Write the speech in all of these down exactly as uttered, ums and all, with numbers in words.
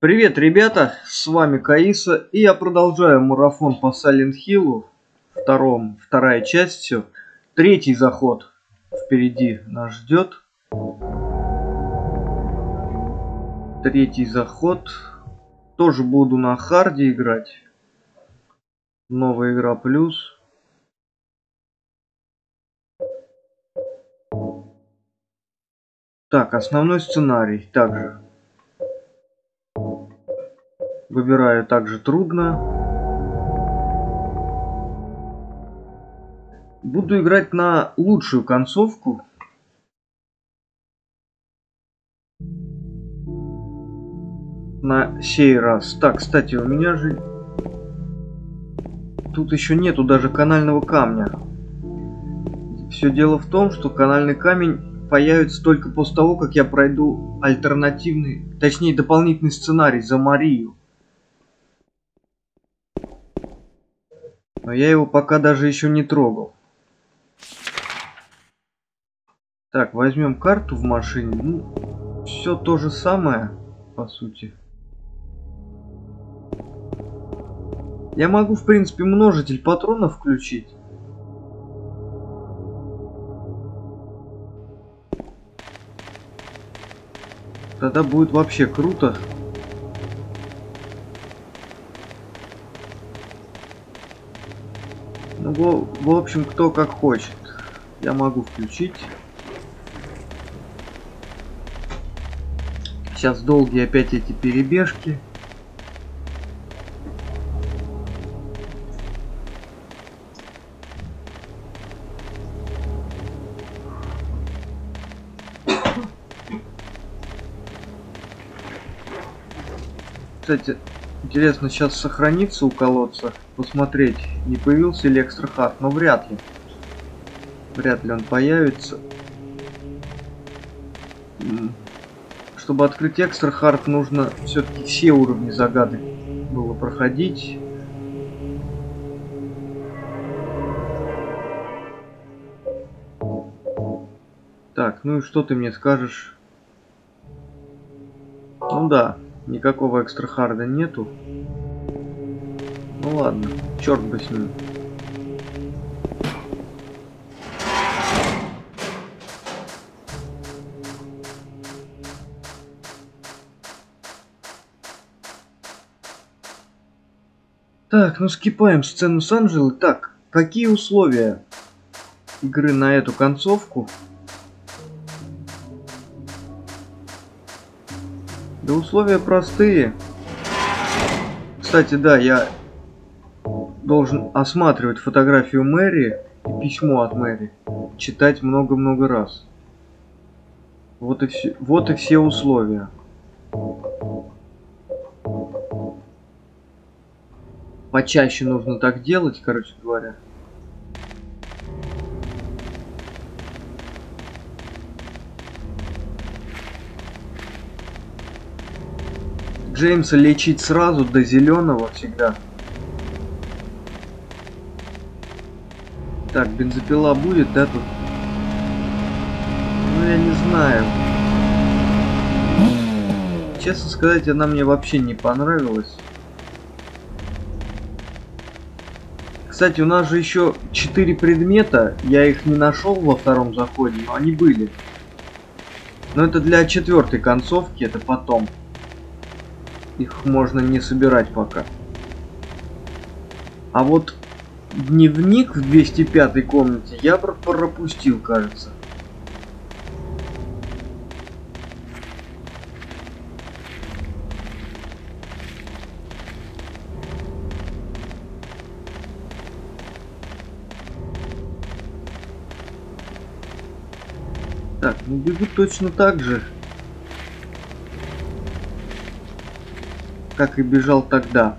Привет, ребята, с вами Каиса, и я продолжаю марафон по Silent Hill, втором, вторая часть, все, третий заход впереди нас ждет, третий заход, тоже буду на харде играть, новая игра плюс. Так, основной сценарий также. Выбираю также трудно. Буду играть на лучшую концовку. На сей раз. Так, кстати, у меня же... Тут еще нету даже канального камня. Все дело в том, что канальный камень появится только после того, как я пройду альтернативный, точнее дополнительный сценарий за Марию. Но я его пока даже еще не трогал. Так, возьмем карту в машине. Ну, все то же самое, по сути. Я могу, в принципе, множитель патронов включить. Тогда будет вообще круто. Ну, в, в общем, кто как хочет. Я могу включить. Сейчас долгие опять эти перебежки. Кстати, интересно сейчас сохранится у колодца, посмотреть, не появился ли экстра хард, но вряд ли. Вряд ли он появится. Чтобы открыть экстра хард, нужно все-таки все уровни загадок было проходить. Так, ну и что ты мне скажешь? Ну да, никакого экстра харда нету. Ну ладно, черт бы с ним. Так, ну скипаем сцену с Анжелой. Так, какие условия игры на эту концовку? Да условия простые. Кстати, да, я должен осматривать фотографию Мэри и письмо от Мэри. Читать много-много раз. Вот и все, вот и все условия. Почаще нужно так делать, короче говоря. Джеймса лечить сразу до зеленого всегда. Так, бензопила будет, да, тут? Ну, я не знаю. Честно сказать, она мне вообще не понравилась. Кстати, у нас же еще четыре предмета. Я их не нашел во втором заходе, но они были. Но это для четвертой концовки, это потом. Их можно не собирать пока. А вот дневник в двести пятой комнате я пропустил, кажется. Так, ну бегу точно так же, как и бежал тогда.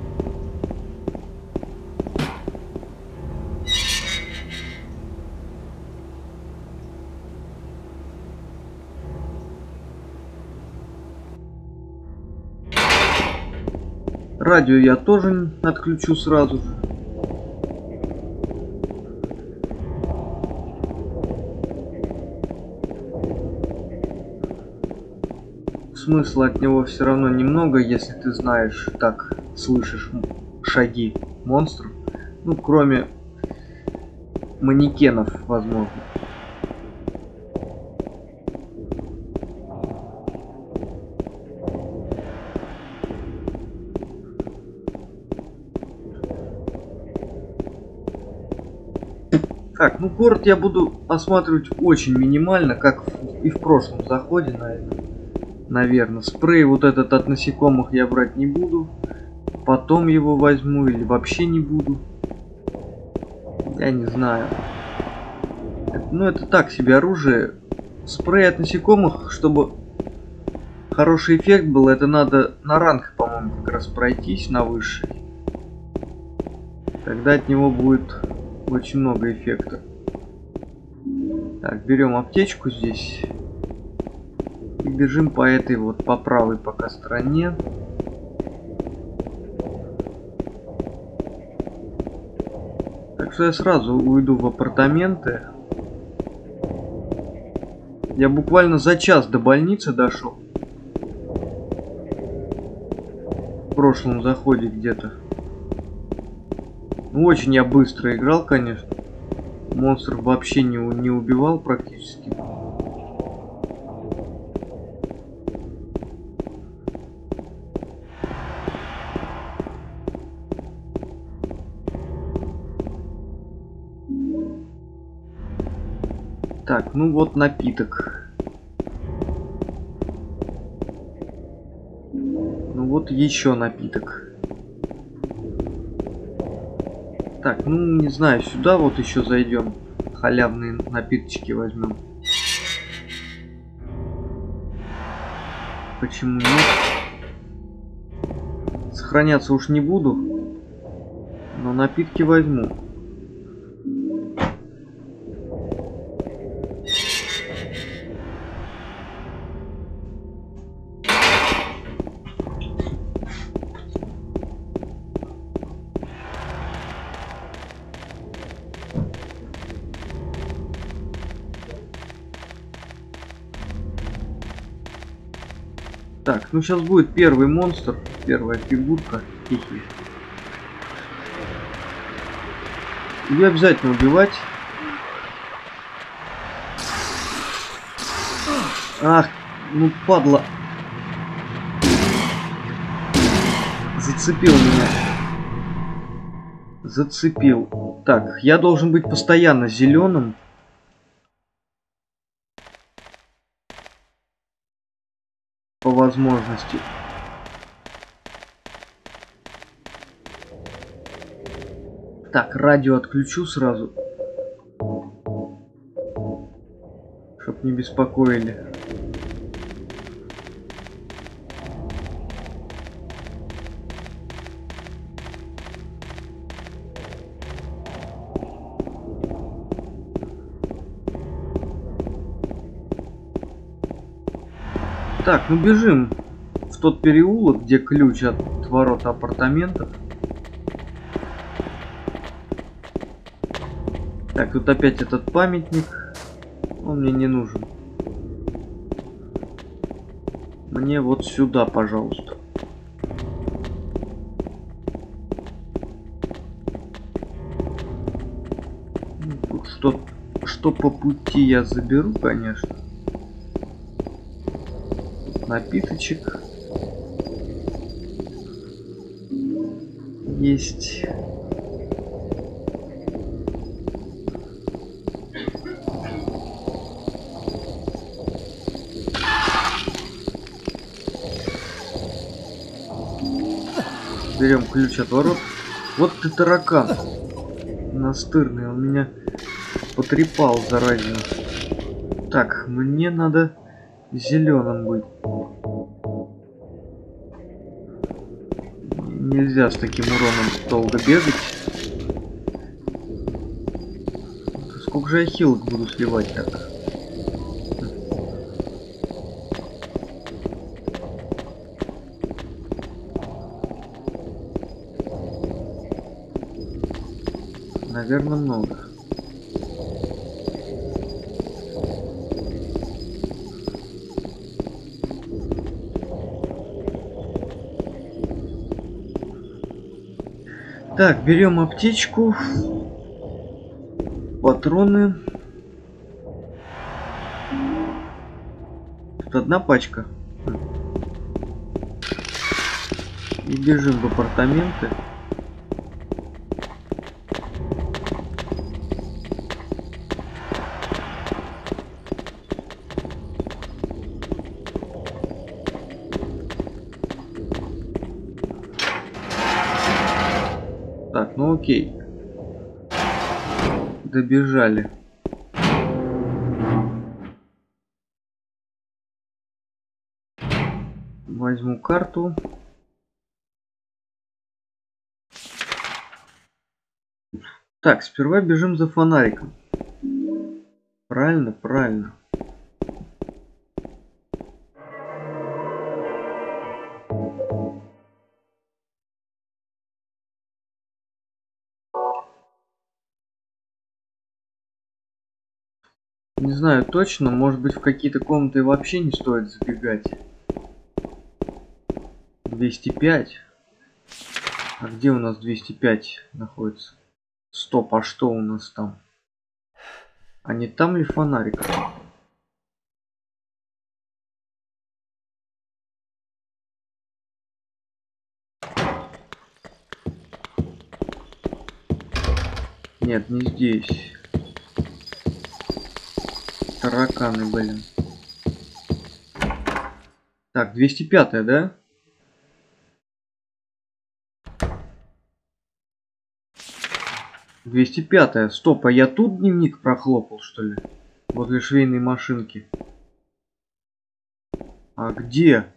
Радио я тоже отключу сразу же. смысла от него все равно немного, если ты знаешь, так слышишь шаги монстров. Ну, кроме манекенов, возможно. Так, ну город я буду осматривать очень минимально, как и в прошлом заходе, наверное. Наверное. Спрей вот этот от насекомых я брать не буду. Потом его возьму или вообще не буду. Я не знаю. Это, ну это так себе оружие. Спрей от насекомых, чтобы хороший эффект был, это надо на ранг, по-моему, как раз пройтись на высший. Тогда от него будет очень много эффекта. Так, берем аптечку здесь. И бежим по этой вот, по правой пока стороне. Так что я сразу уйду в апартаменты. Я буквально за час до больницы дошел. В прошлом заходе где-то. Ну, очень я быстро играл, конечно. Монстров вообще не, не убивал практически. Так, ну вот напиток. Ну вот еще напиток. Так, ну не знаю, сюда вот еще зайдем. Халявные напиточки возьмем. Почему нет? Сохраняться уж не буду. Но напитки возьму. Так, ну сейчас будет первый монстр, первая фигурка. Хихи. Ее обязательно убивать. Ах, ну падла. Зацепил меня. Зацепил. Так, я должен быть постоянно зеленым. По возможности. Так, радио отключу сразу. Чтоб не беспокоили. Так, ну бежим в тот переулок, где ключ от ворот апартаментов. Так, тут опять этот памятник. Он мне не нужен. Мне вот сюда, пожалуйста. Тут что, что по пути я заберу, конечно. Напиточек есть. Берем ключ от ворот. Вот ты таракан настырный, он меня потрепал заразно. Так, мне надо зеленым быть. Нельзя с таким уроном долго бегать. Сколько же я хилок буду сливать так? Наверное, много. Так, берем аптечку, патроны. Тут одна пачка. И бежим в апартаменты. Так, ну окей. Добежали. Возьму карту. Так, сперва бежим за фонариком. Правильно, правильно. Не знаю точно, может быть в какие-то комнаты вообще не стоит забегать. двести пять. А где у нас двести пять находится? Стоп, а что у нас там? А не там ли фонарик? Нет, не здесь. Тараканы, блин. Так, двести пятая, да? двести пятая. Стоп, а я тут дневник прохлопал, что ли? Возле швейной машинки. А где?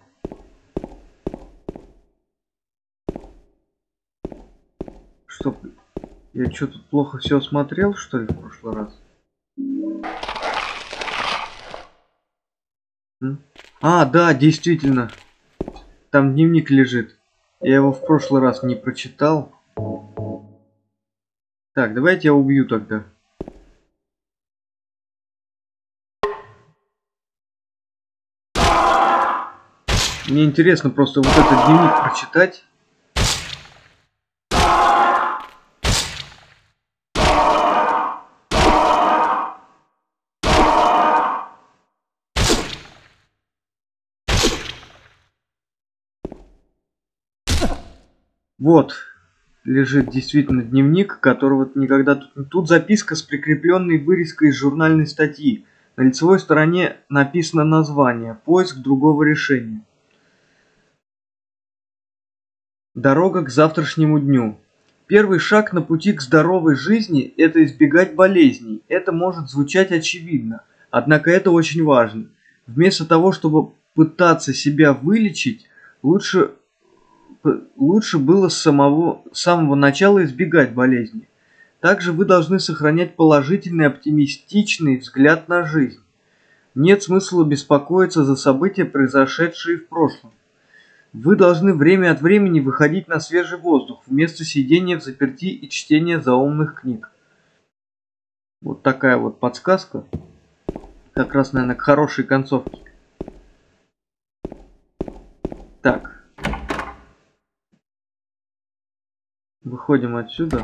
Стоп. Я что, тут плохо все смотрел, что ли, в прошлый раз? М? А, да, действительно. Там дневник лежит. Я его в прошлый раз не прочитал. Так, давайте я убью тогда. Мне интересно просто вот этот дневник прочитать. Вот, лежит действительно дневник, которого никогда тут... Тут записка с прикрепленной вырезкой из журнальной статьи. На лицевой стороне написано название «Поиск другого решения». Дорога к завтрашнему дню. Первый шаг на пути к здоровой жизни – это избегать болезней. Это может звучать очевидно, однако это очень важно. Вместо того, чтобы пытаться себя вылечить, лучше... Лучше было с самого, с самого начала избегать болезни. Также вы должны сохранять положительный, оптимистичный взгляд на жизнь. Нет смысла беспокоиться за события, произошедшие в прошлом. Вы должны время от времени выходить на свежий воздух, вместо сидения взаперти и чтения заумных книг. Вот такая вот подсказка. Как раз, наверное, к хорошей концовке. Так. Выходим отсюда.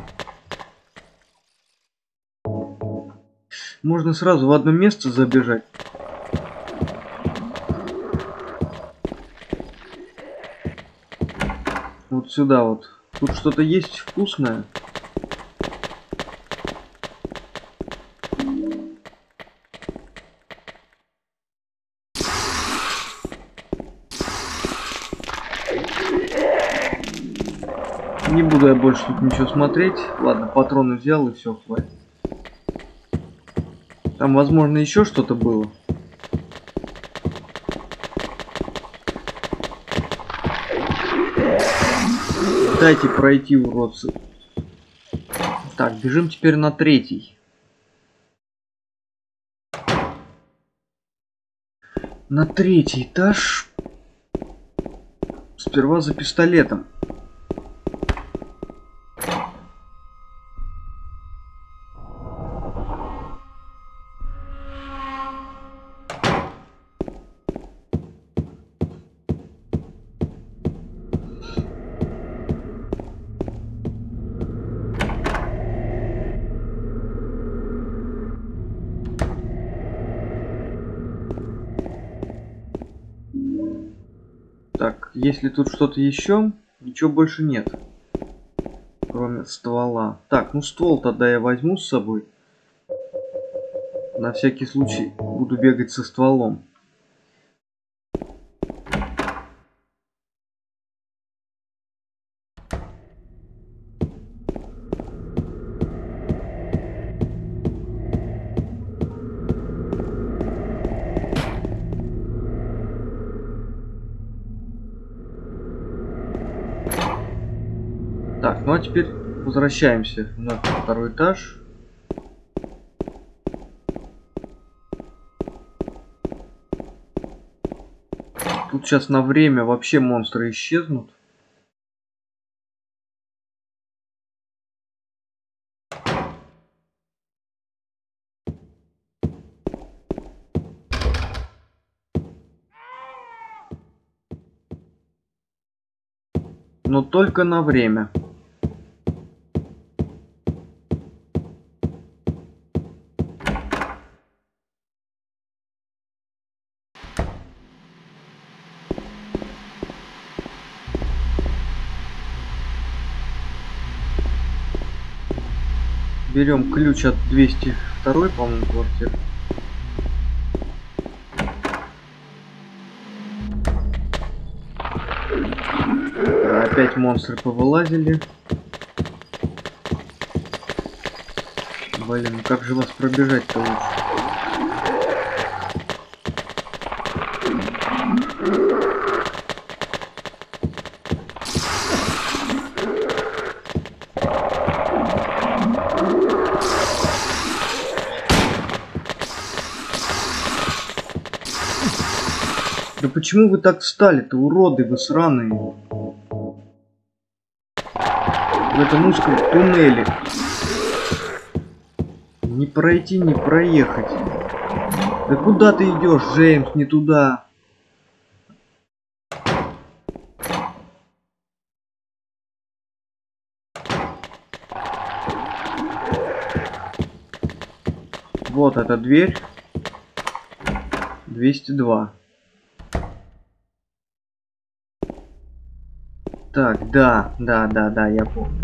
Можно сразу в одно место забежать. Вот сюда вот. Тут что-то есть вкусное. Не буду я больше тут ничего смотреть. Ладно, патроны взял и все, хватит. Там, возможно, еще что-то было. Дайте пройти, уродцы. Так, бежим теперь на третий. На третий этаж. Сперва за пистолетом. Так, если тут что-то еще, ничего больше нет. Кроме ствола. Так, ну ствол тогда я возьму с собой. На всякий случай буду бегать со стволом. Так, ну а теперь возвращаемся на второй этаж. Тут сейчас на время вообще монстры исчезнут. Но только на время. Берем ключ от двести второй, по-моему, квартиры. Опять монстры повылазили. Блин, ну как же вас пробежать-то лучше? Да почему вы так встали-то, уроды вы сраные? В этом узком туннеле. Не пройти, не проехать. Да куда ты идешь, Джеймс, не туда? Вот эта дверь. двести два. Так, да, да, да, да, я помню.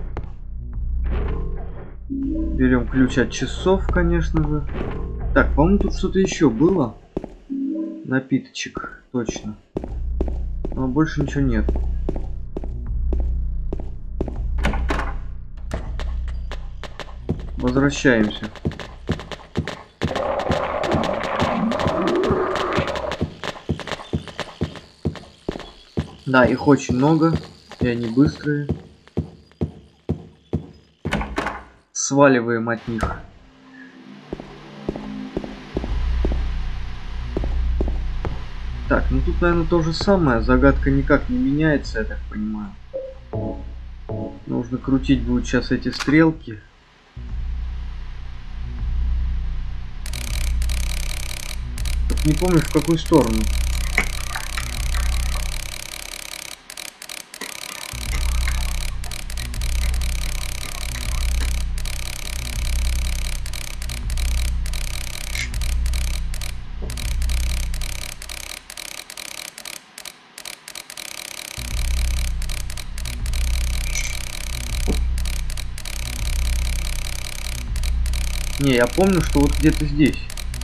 Берем ключ от часов, конечно же. Так, по-моему, тут что-то еще было. Напиточек, точно. Но больше ничего нет. Возвращаемся. Да, их очень много, и они быстрые. Сваливаем от них. Так, ну тут, наверное, то же самое. Загадка никак не меняется, я так понимаю. Нужно крутить будут сейчас эти стрелки. Только не помню, в какую сторону. Не, я помню, что вот где-то здесь.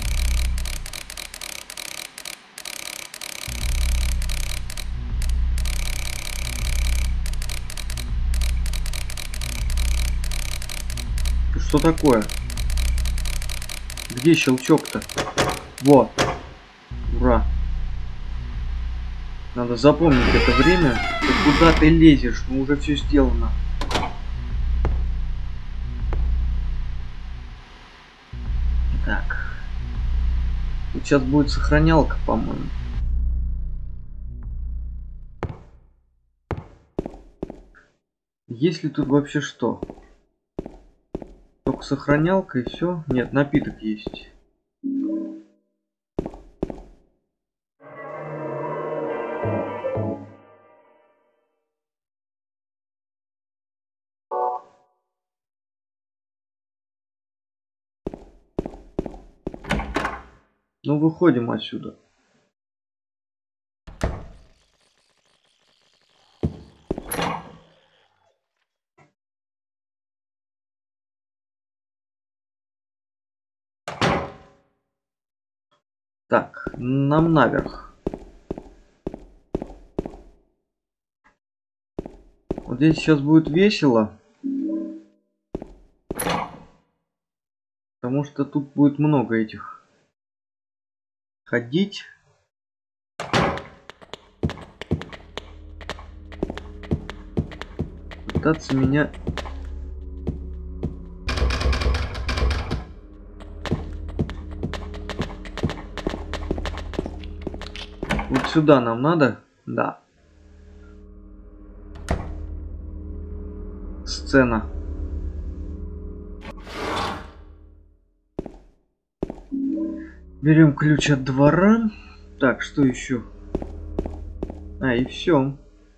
Что такое? Где щелчок-то? Вот. Ура. Надо запомнить это время. Ты куда ты лезешь? Ну уже все сделано. Так. Тут сейчас будет сохранялка, по-моему. Есть ли тут вообще что? Только сохранялка и все? Нет, напиток есть. Ну, выходим отсюда. Так, нам наверх. Вот здесь сейчас будет весело. Потому что тут будет много этих. Ходить. Пытаться меня... Вот сюда нам надо? Да. Сцена. Берем ключ от двора. Так, что еще? А, и все.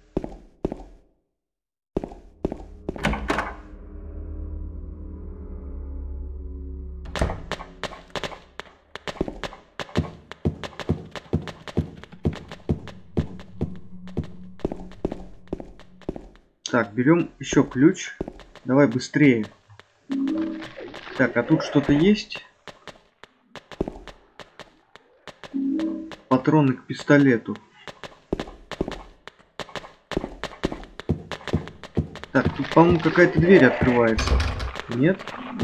Так, берем еще ключ. Давай быстрее. Так, а тут что-то есть? Патроны к пистолету. Так, тут, по-моему, какая-то дверь открывается. Нет?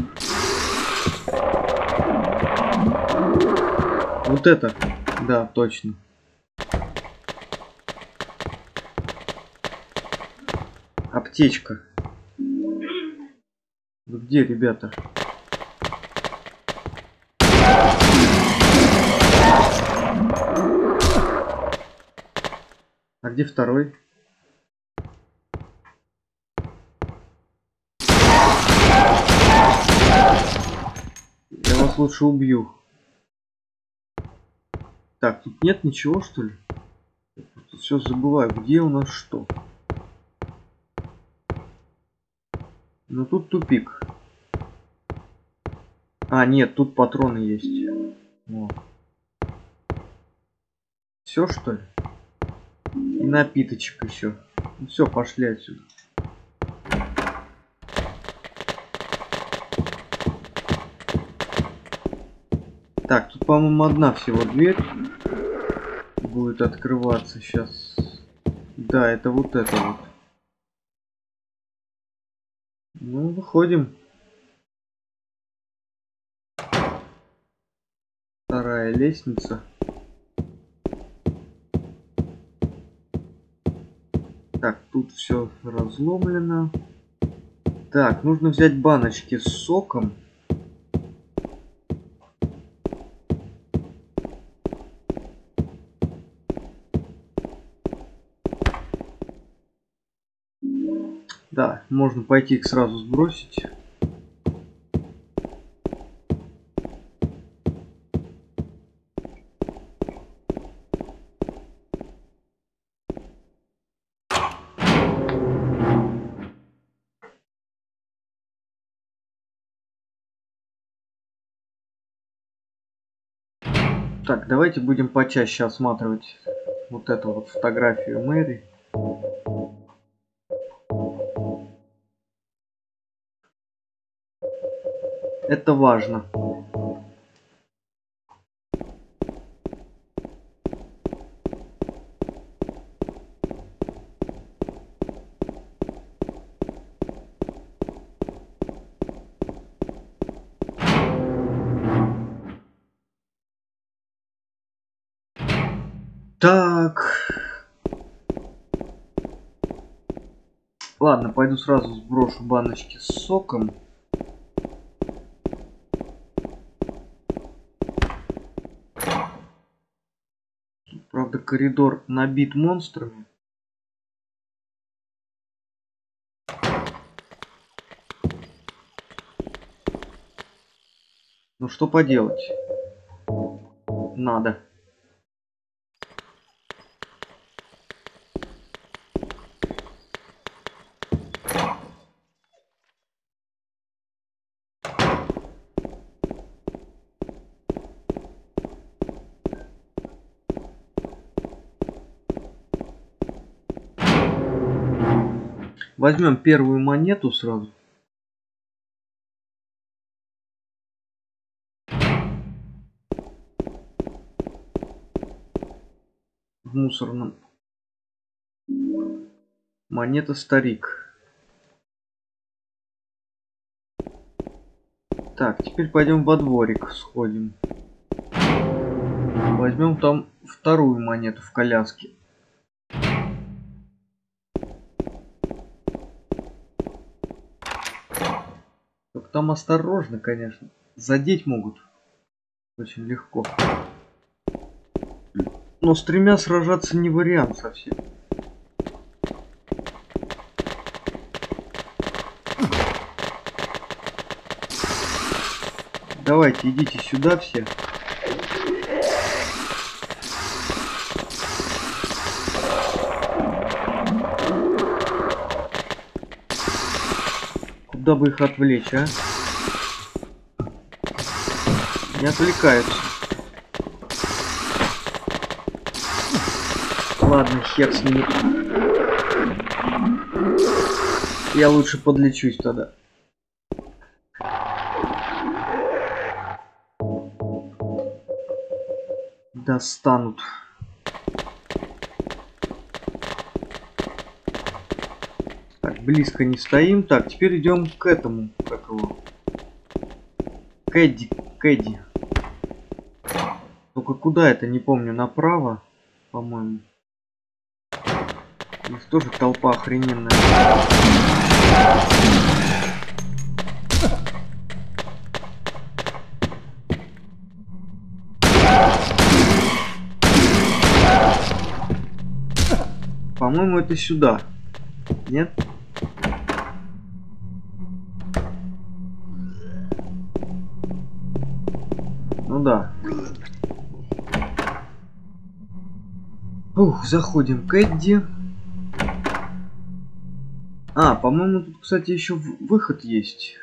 Вот это. Да, точно. Аптечка. Вы где, ребята? А где второй? Я вас лучше убью. Так, тут нет ничего, что ли? Тут все забываю, где у нас что. Ну тут тупик. А, нет, тут патроны есть. Вот. Все, что ли? И напиточек еще. Ну, все, пошли отсюда. Так, тут, по-моему, одна всего дверь будет открываться сейчас. Да, это вот это вот. Ну, выходим. Вторая лестница. Так, тут все разломлено. Так, нужно взять баночки с соком. Да, можно пойти их сразу сбросить. Так, давайте будем почаще осматривать вот эту вот фотографию Мэри. Это важно. Так. Ладно, пойду сразу сброшу баночки с соком. Тут, правда, коридор набит монстрами. Ну что поделать? Надо. Возьмем первую монету сразу. в мусорном. Монета старик. Так, теперь пойдем во дворик сходим. Возьмем там вторую монету в коляске. Только там осторожно, конечно. Задеть могут. Очень легко. Но с тремя сражаться не вариант совсем. Давайте, идите сюда все. Куда бы их отвлечь, а? Не отвлекаются. Ладно, хер с ними. Я лучше подлечусь тогда. Достанут. Так, близко не стоим. Так, теперь идем к этому. Как его? Кэдди. Кэдди. Только куда это, не помню. Направо, по-моему. У них тоже толпа охрененная. По-моему, это сюда. Нет? Ну да. Ух, заходим к Эдди. А, по-моему, тут, кстати, еще выход есть.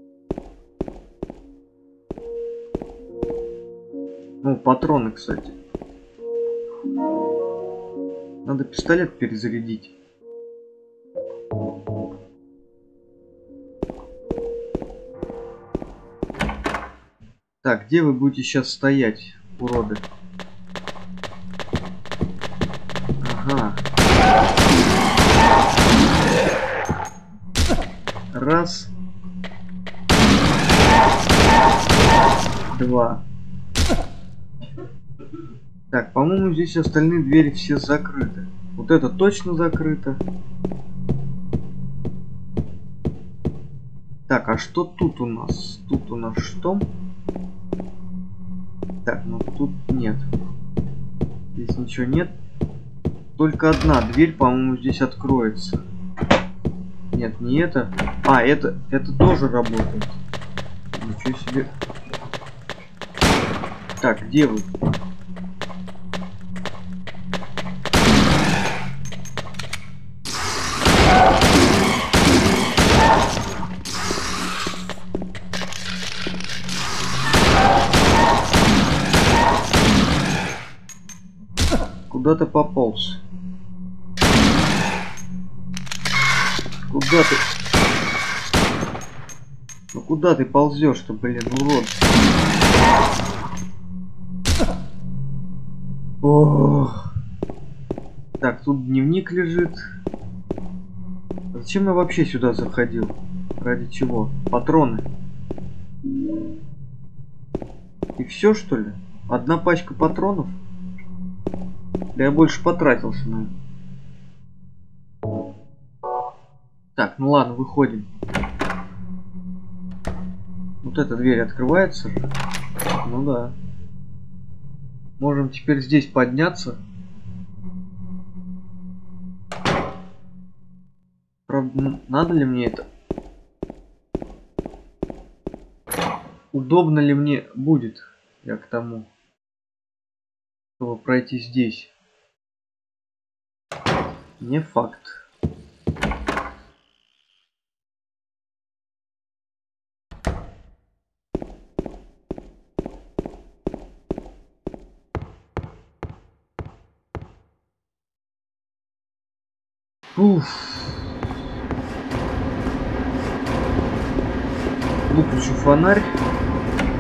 Ну, патроны, кстати. Надо пистолет перезарядить. Так, где вы будете сейчас стоять, уроды? Ага. Раз. Два. Так, по-моему, здесь остальные двери все закрыты. Вот это точно закрыто. Так, а что тут у нас? Тут у нас что? Так, ну тут нет. Здесь ничего нет. Только одна дверь, по-моему, здесь откроется. Нет, не это. А, это, это тоже работает. Ничего себе. Так, где вы? Куда ты пополз? Куда ты? Ну куда ты ползешь-то, блин, урод? Ох. Так, тут дневник лежит. Зачем я вообще сюда заходил? Ради чего? Патроны. И все, что ли? Одна пачка патронов? Да я больше потратился, наверное. Так, ну ладно, выходим. Вот эта дверь открывается же. Ну да. Можем теперь здесь подняться. Правда, надо ли мне это? Удобно ли мне будет? Я к тому, чтобы пройти здесь. Не факт. Уф. Выключу фонарь.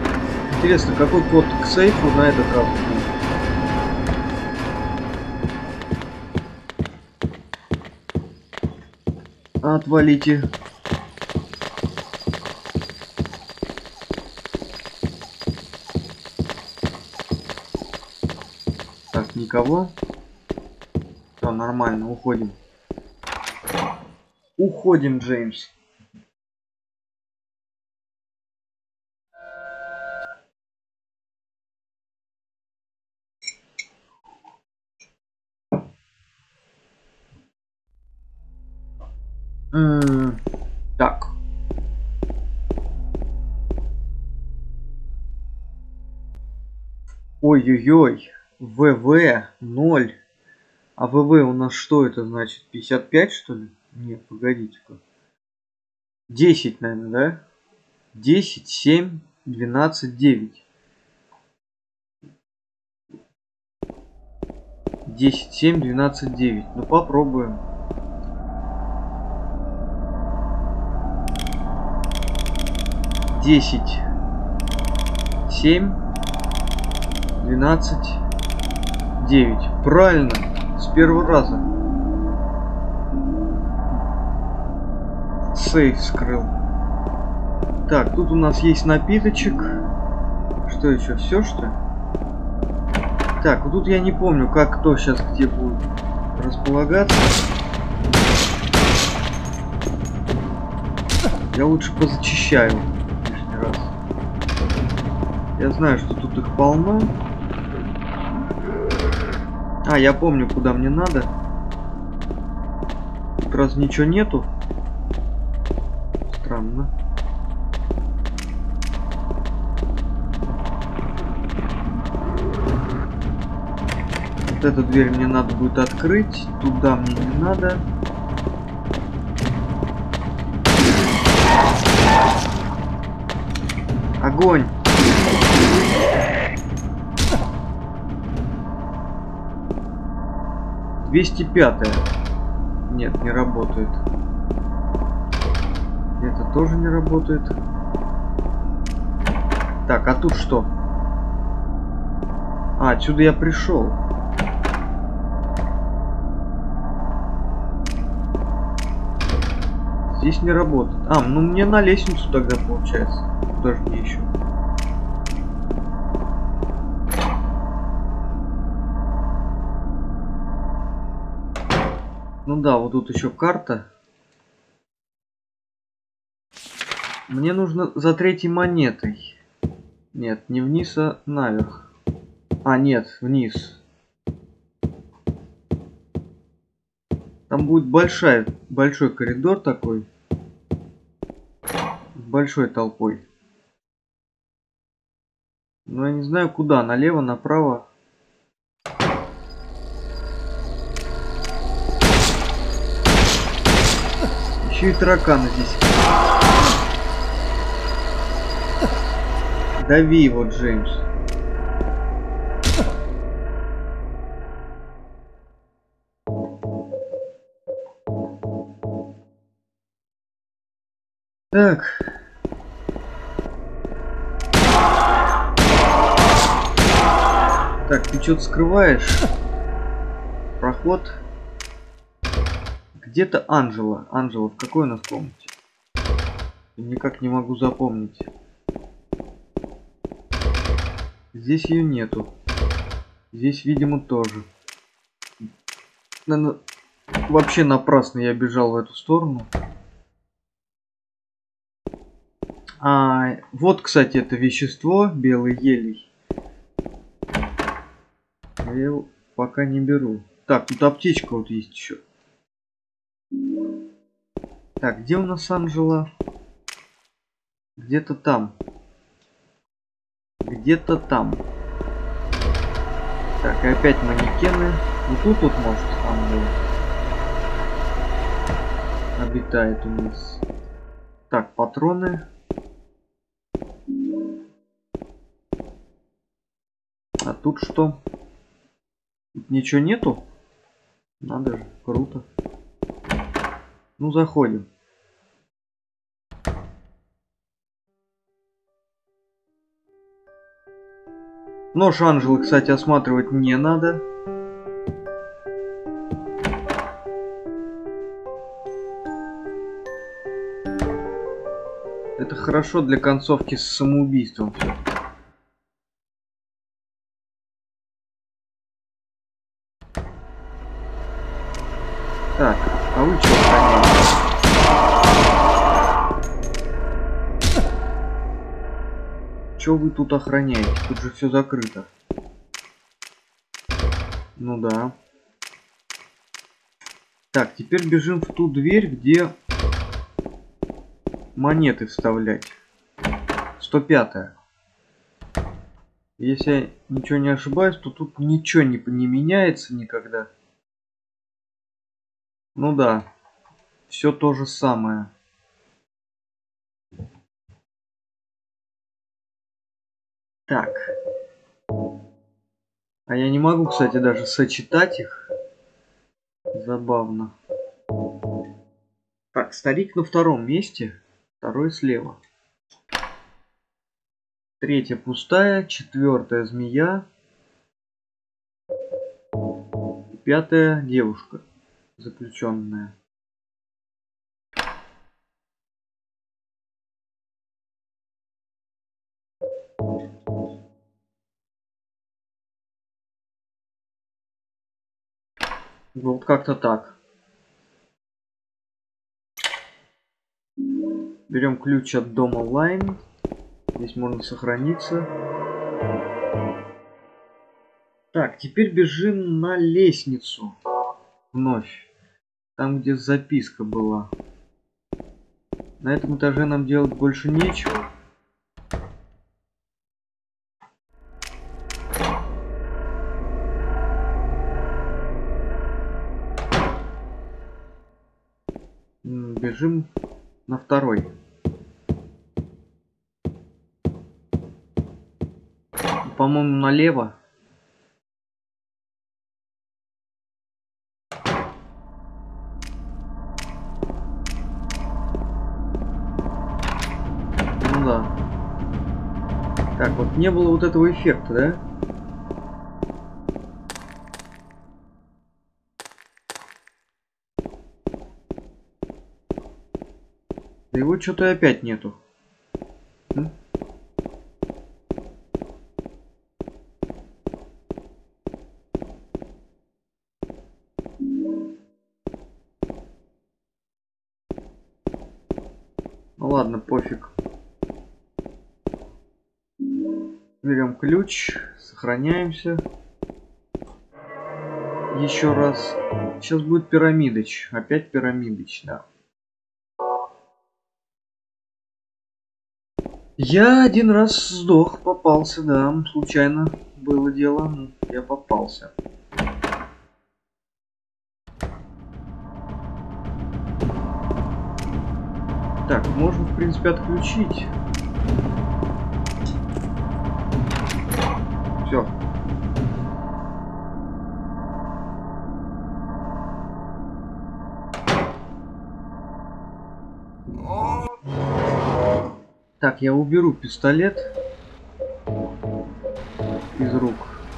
Интересно, какой код к сейфу на этот раз? Отвалите. Так, никого. Все, нормально, уходим. Уходим, Джеймс. М-м, так. Ой-ой-ой. ВВ ноль. А ВВ у нас что это значит? пятьдесят пять, что ли? Нет, погодите-ка. десять, наверное, да? десять, семь, двенадцать, девять. десять, семь, двенадцать, девять. Ну попробуем. десять, семь, двенадцать, девять. Правильно. С первого раза. Сейф скрыл. Так, тут у нас есть напиточек. Что еще? Все, что ли? Так, вот тут я не помню, как кто сейчас где будет располагаться. Я лучше позачищаю лишний раз. Я знаю, что тут их полно. А, я помню, куда мне надо. Тут раз ничего нету. Странно. Вот эту дверь мне надо будет открыть. Туда мне не надо. Огонь! двести пятая. Нет, не работает. Это тоже не работает. Так, а тут что? А, отсюда я пришел. Здесь не работает. А, ну мне на лестницу тогда получается. Куда же мне еще? Ну да, вот тут еще карта. Мне нужно за третьей монетой. Нет, не вниз, а наверх. А, нет, вниз. Там будет большая, большой коридор такой. С большой толпой. Но я не знаю куда. Налево, направо. Еще и тараканы здесь. Дави его, Джеймс. Так. Так, ты что-то скрываешь? Проход. Где-то Анжела. Анжела, в какой у нас комнате? Никак не могу запомнить. Здесь ее нету. Здесь, видимо, тоже. Наверное, вообще напрасно я бежал в эту сторону. А, вот, кстати, это вещество, белый елей. Я его пока не беру. Так, тут аптечка вот есть еще. Так, где у нас Анжела? Где-то там. Где-то там. Так, и опять манекены. Ну тут вот может Анжела обитает у нас. Так, патроны. А тут что? Тут ничего нету? Надо же, круто. Ну, заходим. Нож Анжелы, кстати, осматривать не надо. хорошо для концовки с самоубийством. Всё. Так, а вы что охраняете? Что вы тут охраняете? Тут же все закрыто. Ну да. Так, теперь бежим в ту дверь, где монеты вставлять. сто пятая. Если я ничего не ошибаюсь, то тут ничего не, не меняется никогда. Ну да. Все то же самое. Так. А я не могу, кстати, даже сочетать их. Забавно. Так, старик на втором месте. Второй слева. Третья пустая. Четвертая змея. Пятая девушка. Заключенная. Вот как-то так. Берем ключ от дома Лайн. Здесь можно сохраниться. Так, теперь бежим на лестницу. Вновь. Там, где записка была. На этом этаже нам делать больше нечего. Бежим на второй. По-моему, налево. Ну да. Так, вот не было вот этого эффекта, да? Да его что-то опять нету. М? Ну ладно, пофиг. Берем ключ, сохраняемся. Еще раз. Сейчас будет пирамидыч. Опять пирамидыч, да. Я один раз сдох, попался, да. Случайно было дело. Я попался. Так, можно, в принципе, отключить. Все. Так, я уберу пистолет из рук.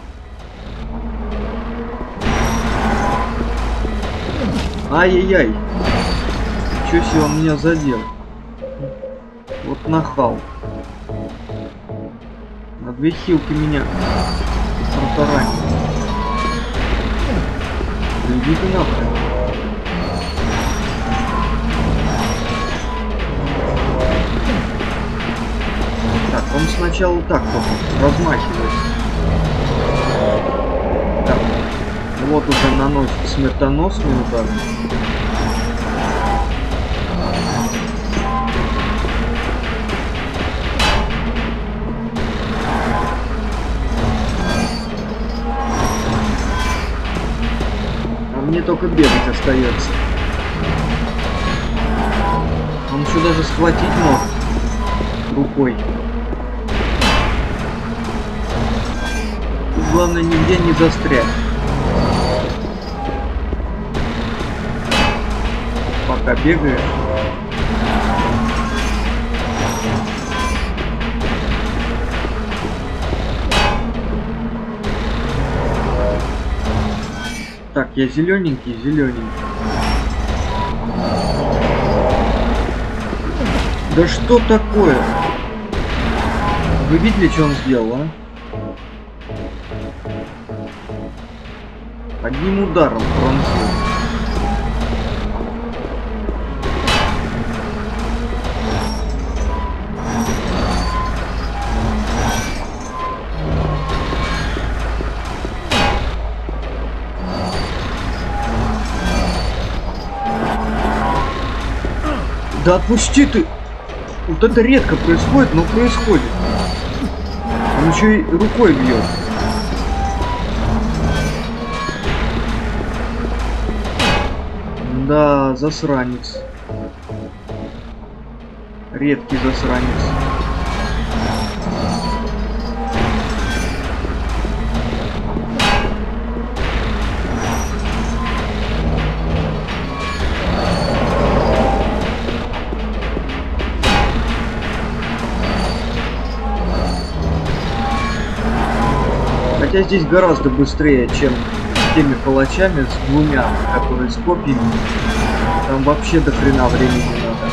Ай-яй-яй. Чё себе он меня задел? Вот нахал. На две хилки меня протаранил. Иди ты нахрен. Так, он сначала так только размахивает. Так, вот уже наносит смертоносный удар. А мне только бегать остается. Он еще даже схватить может рукой. Главное нигде не застрять. Пока бегаешь. Так, я зелененький, зелененький. Да что такое? Вы видели, что он сделал, а? Одним ударом пронзил. Да отпусти ты! Вот это редко происходит, но происходит. Он еще и рукой бьет. Да, засранец. Редкий засранец. Хотя здесь гораздо быстрее, чем с теми палачами, с двумя, которые с копьями. Там вообще до хрена времени надо.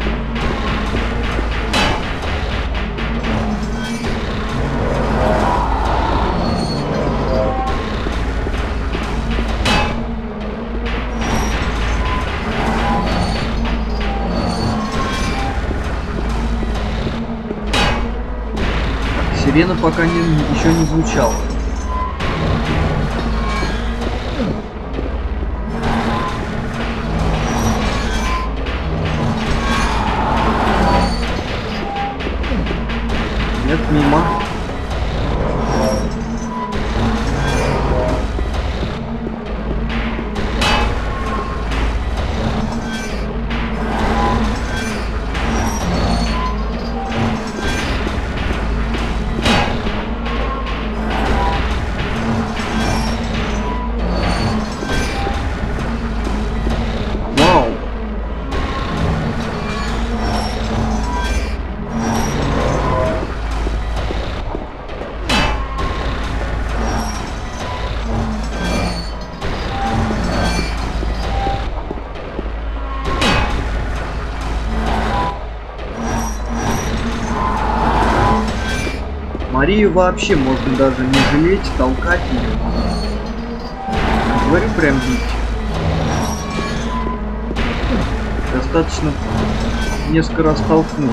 Сирена пока не, еще не звучала. Нет, мимо. Марию вообще можно даже не жалеть, толкать ее. Говорю, прям бить. Достаточно несколько раз толкнуть.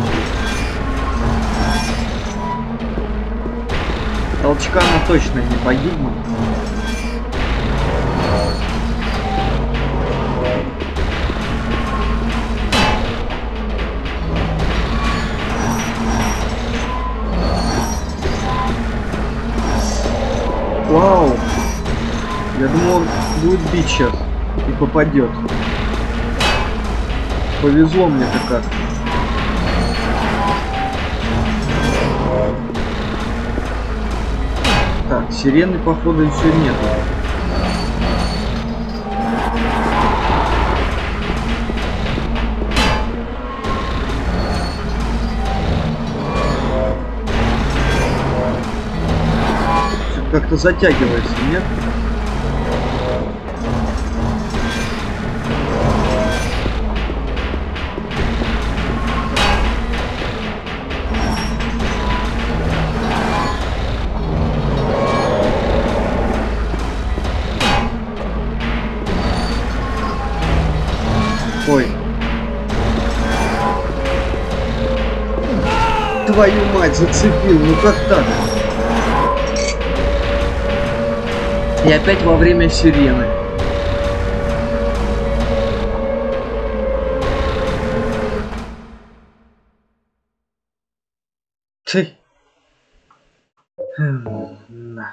Толчка она точно не погибнет. Вау! Я думал, он будет бить сейчас и попадет. Повезло мне-то как. Так, сирены, походу, еще нету. Как-то затягивается, нет? Ой. Твою мать, зацепил, ну как так? И опять во время сирены. Ты. Да.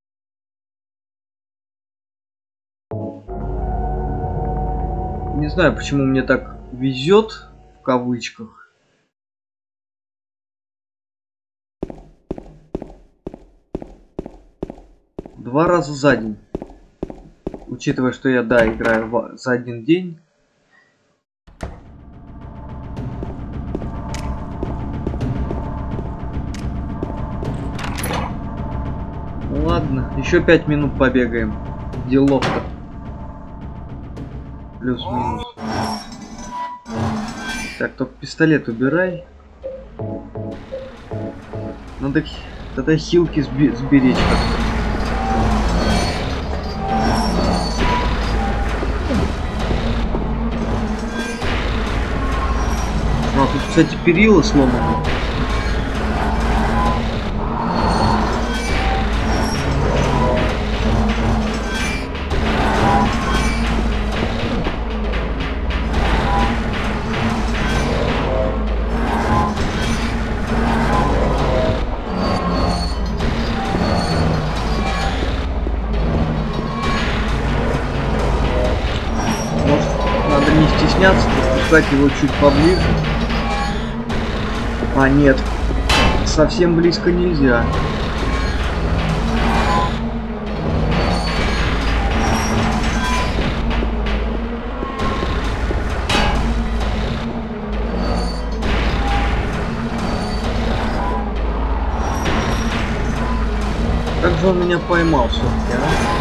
Не знаю, почему мне так везет, в кавычках. Два раза за день. Учитывая, что я, да, играю в... за один день. Ну ладно, еще пять минут побегаем. Делов-то. Плюс-минус. Так, только пистолет убирай. Надо тогда хилки сби сберечь как-то. А, тут, кстати, перила сломаны. Подпускать его чуть поближе. А нет, совсем близко нельзя. Как же он меня поймал все-таки, а?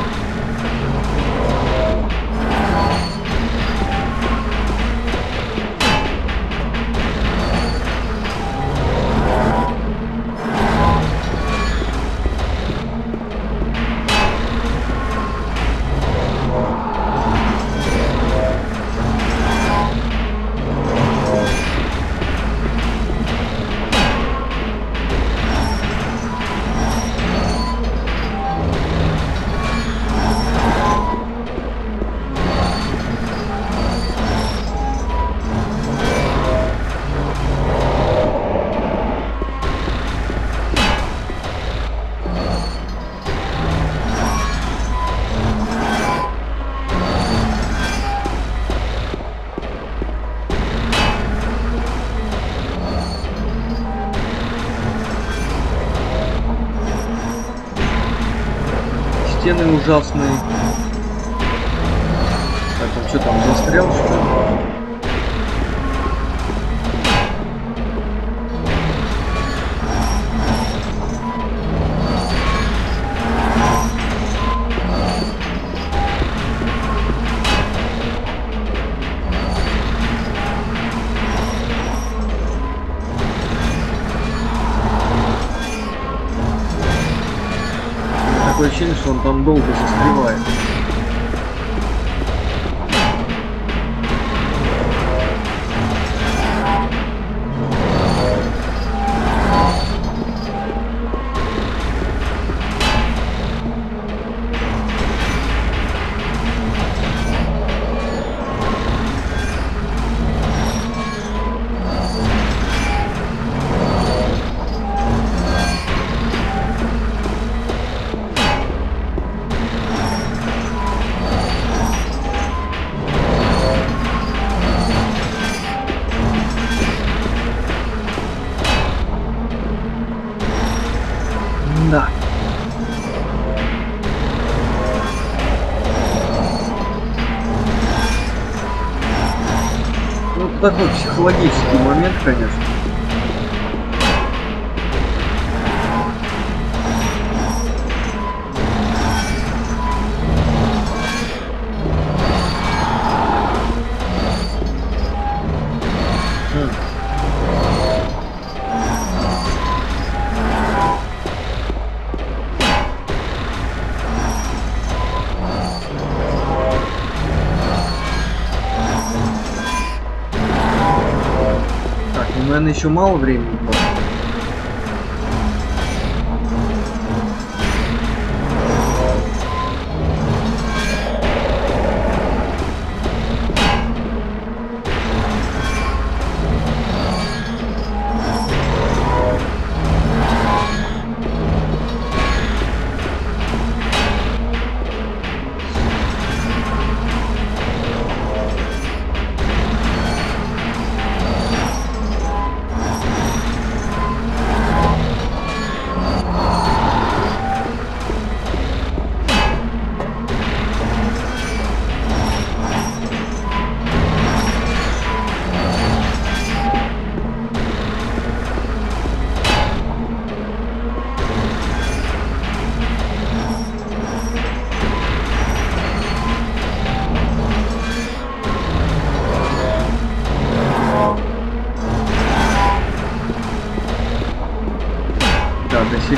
Стены ужасные. Так, он что там, застрял, что ли? Такое ощущение, что он там долго застревает. Да. Ну, такой психологический момент, конечно. Наверное, еще мало времени было.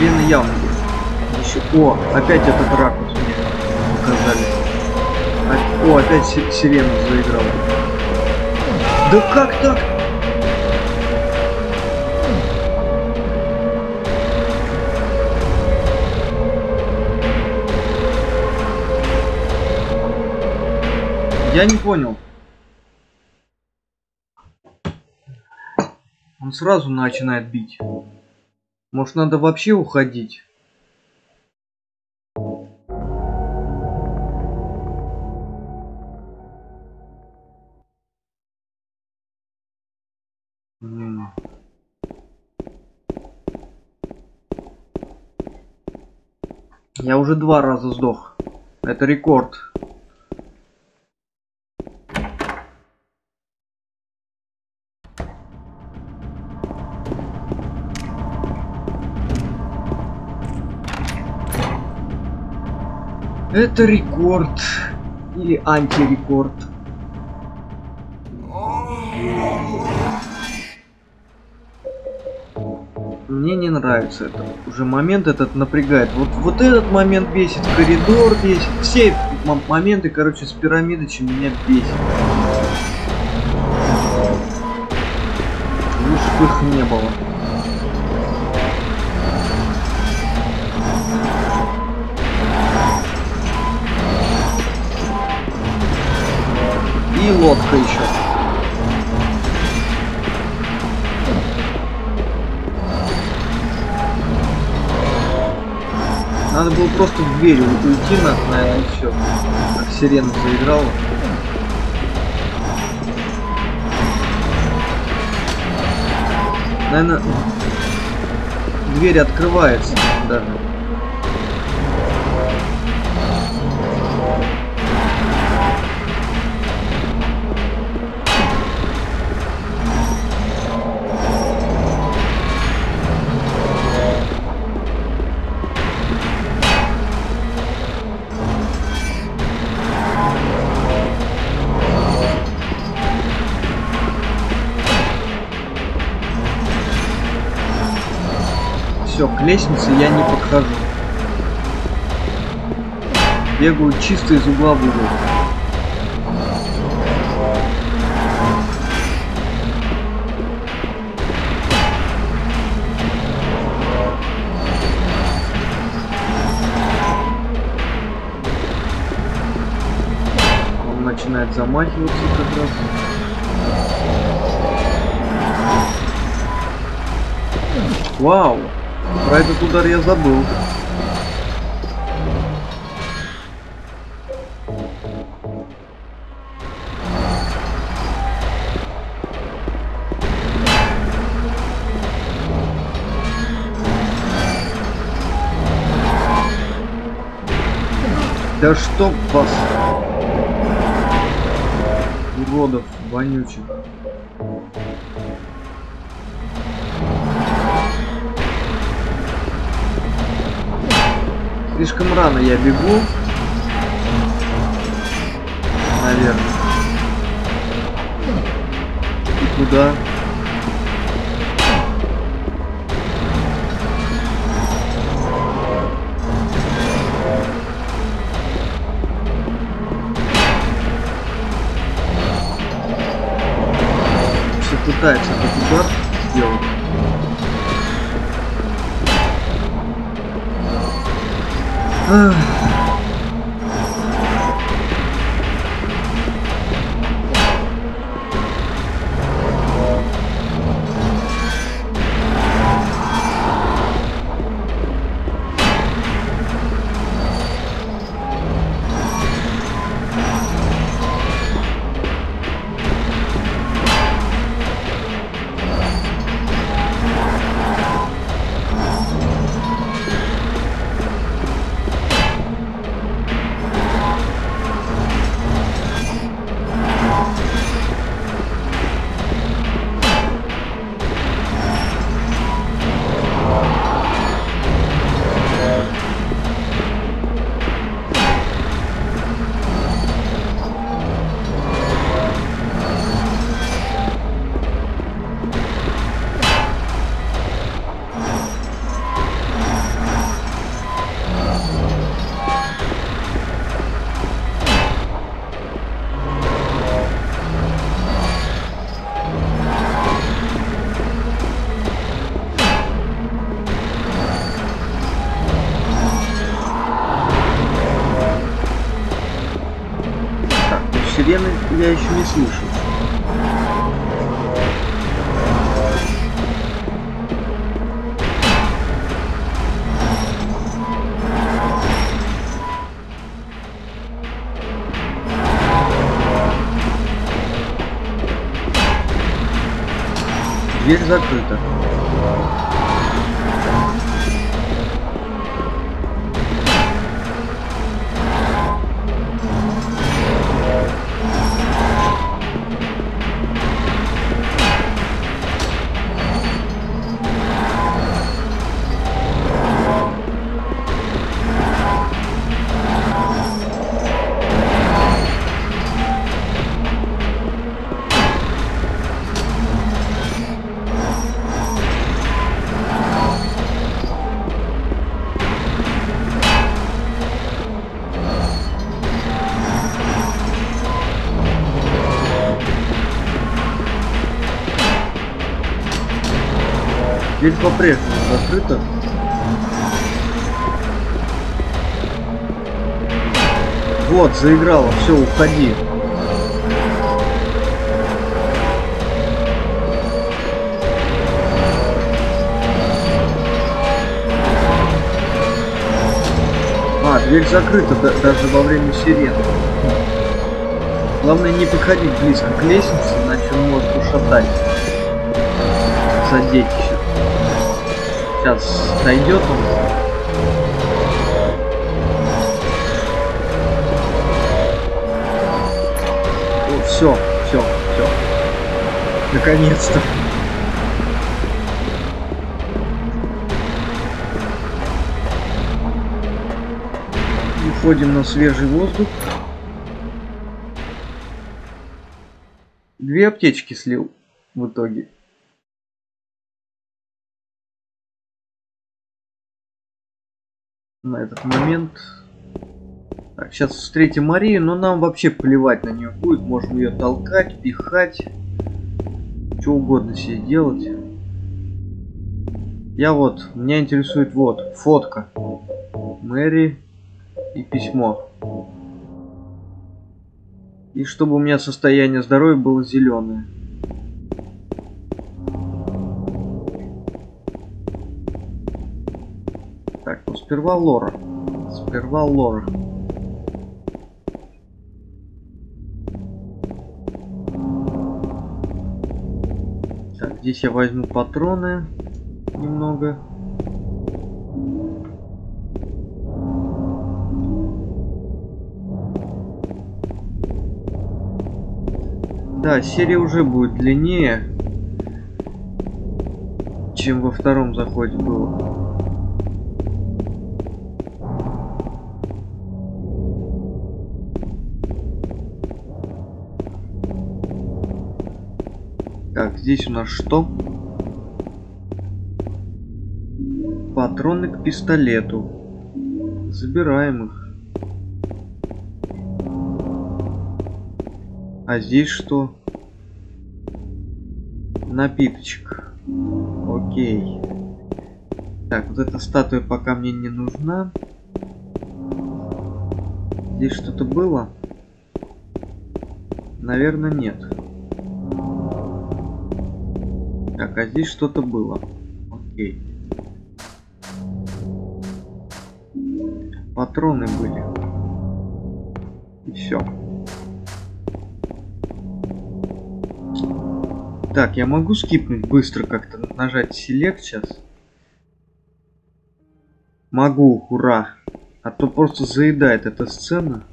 сирены явно еще. О, опять этот ракурс мне показали. О, опять сирена заиграла. Да как так? Я не понял. Он сразу начинает бить. Может, надо вообще уходить? Я уже два раза сдох. Это рекорд. Это рекорд. Или антирекорд. Мне не нравится это. Уже момент этот напрягает. Вот, вот этот момент бесит, коридор бесит. Все моменты, короче, с пирамидочем меня бесит. Лучше бы их не было. И лодка еще. Надо было просто в дверь уйти, наверное, и все. Как сирена заиграла. Наверное, дверь открывается даже. Все, к лестнице я не подхожу. Бегаю чисто из угла в угол. Он начинает замахиваться как раз. Вау! Про этот удар я забыл. Да чтоб вас, уродов вонючих. Слишком рано я бегу. Наверное. И куда? Все пытается этот удар сделать. Ах. сирены я еще не слышал. Дверь закрыта. Дверь по-прежнему закрыта. Вот, заиграла, все, уходи. А, дверь закрыта да, даже во время сирены. Главное не подходить близко к лестнице, иначе он может ушатать. Задеть еще. Сейчас дойдет он. О, все, все, все. Наконец-то. Выходим на свежий воздух. Две аптечки слил в итоге. На этот момент. Так, сейчас встретим Марию, но нам вообще плевать на нее будет. Можем ее толкать, пихать. Что угодно себе делать. Я вот, меня интересует вот, фотка. Мэри и письмо. И чтобы у меня состояние здоровья было зеленое. Так, ну сперва Лора. Сперва Лора. Так, здесь я возьму патроны немного. Да, серия уже будет длиннее, чем во втором заходе было. Так, здесь у нас что? Патроны к пистолету. Забираем их. А здесь что? Напиточек. Окей. Так, вот эта статуя пока мне не нужна. Здесь что-то было? Наверное, нет. Так, а здесь что-то было. Окей. Патроны были. И все. Так, я могу скипнуть быстро как-то, нажать Select сейчас? Могу, ура. А то просто заедает эта сцена.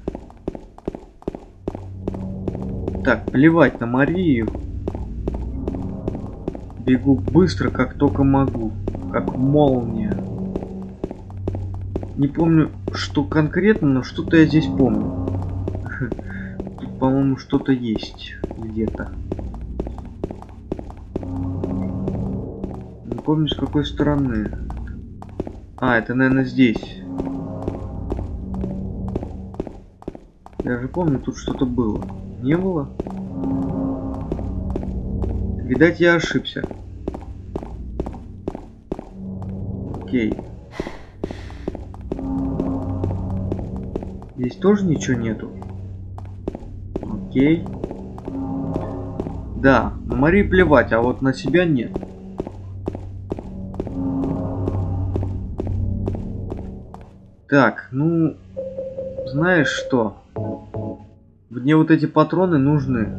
Так, плевать на Марию. Бегу быстро, как только могу. Как молния. Не помню, что конкретно, но что-то я здесь помню. Тут, по-моему, что-то есть где-то. Не помню, с какой стороны. А, это, наверное, здесь. Я же помню, тут что-то было. Не было? Видать, я ошибся. Окей. Здесь тоже ничего нету. Окей. Да, на Марии плевать, а вот на себя нет. Так, ну, знаешь что? Мне вот эти патроны нужны.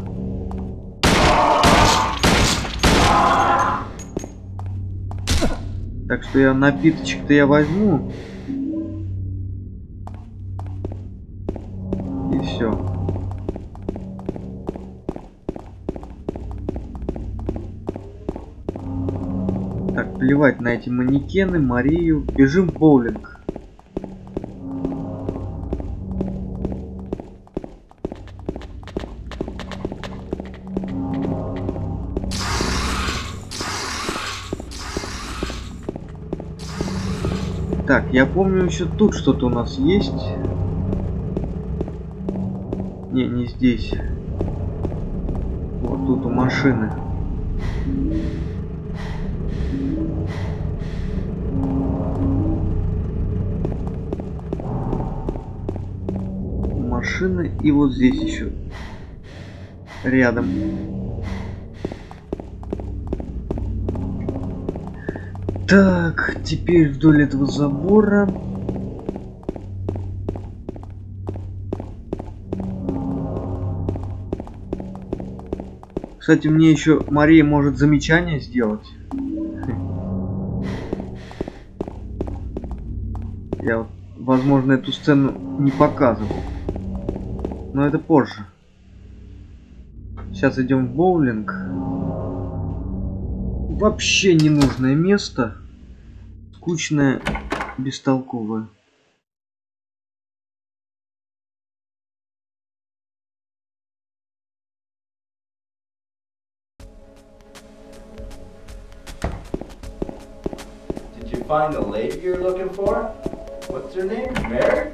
Так что я напиточек-то я возьму. И все. Так, плевать на эти манекены, Марию. Бежим в боулинг. Так, я помню, еще тут что-то у нас есть. Не, не здесь. Вот тут у машины. У машины и вот здесь еще. Рядом. Так, теперь вдоль этого забора. Кстати, мне еще Мария может замечание сделать. Я вот, возможно, эту сцену не показывал. Но это позже. Сейчас идем в боулинг. Вообще ненужное место. Скучное, бестолковое. Did you find the lady you're looking for? What's her name? Mary?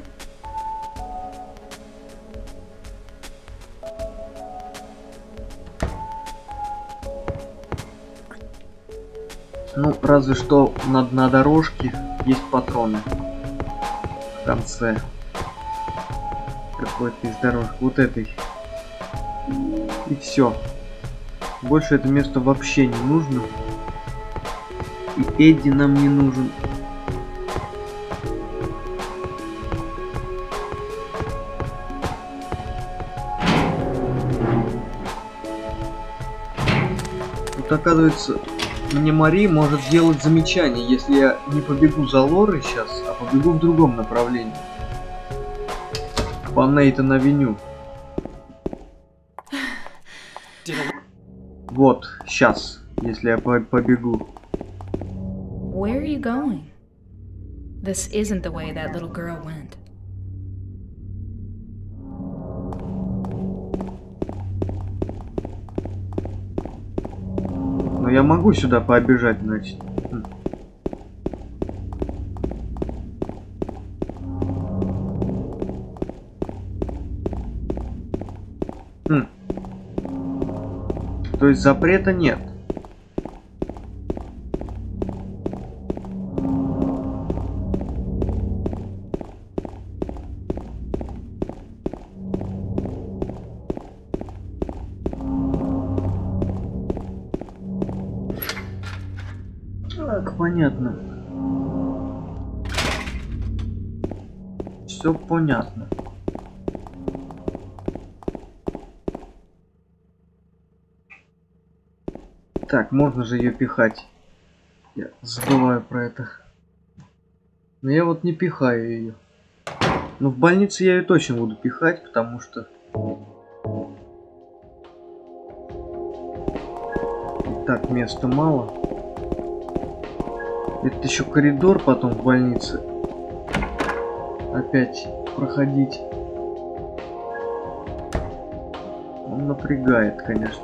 Ну, разве что на, на дорожке есть патроны. В конце. Какой-то из дорожек. Вот этой. И все. Больше это место вообще не нужно. И Эдди нам не нужен. Вот оказывается, мне Мари может сделать замечание, если я не побегу за Лорой сейчас, а побегу в другом направлении. По Нейтан-авеню. Вот, сейчас, если я по побегу. Where are you going? This isn't the way that little girl went. Но я могу сюда побежать, значит. Хм. То есть запрета нет. Так, понятно. Все понятно. Так, можно же ее пихать. Я забываю про это. Но я вот не пихаю ее. Но в больнице я ее точно буду пихать, потому что... Так, места мало. Это еще коридор потом в больнице. Опять проходить. Он напрягает, конечно.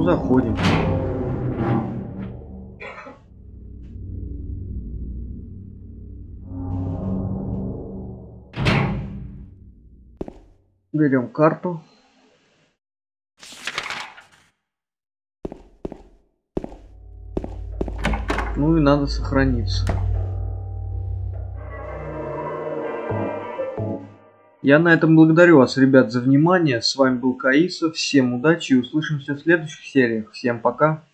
Ну, заходим. Берем карту. Ну и надо сохраниться. Я на этом благодарю вас, ребят, за внимание. С вами был Каиса. Всем удачи и услышимся в следующих сериях. Всем пока.